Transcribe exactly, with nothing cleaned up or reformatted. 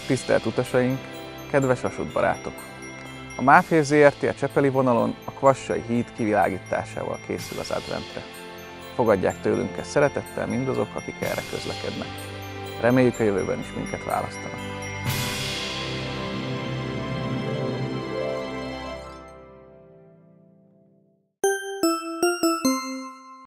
Tisztelt utasaink, kedves vasútbarátok! A Mávhév zé er té a Csepeli vonalon a Kvassai híd kivilágításával készül az adventre. Fogadják tőlünk ezt szeretettel mindazok, akik erre közlekednek. Reméljük, a jövőben is minket választanak.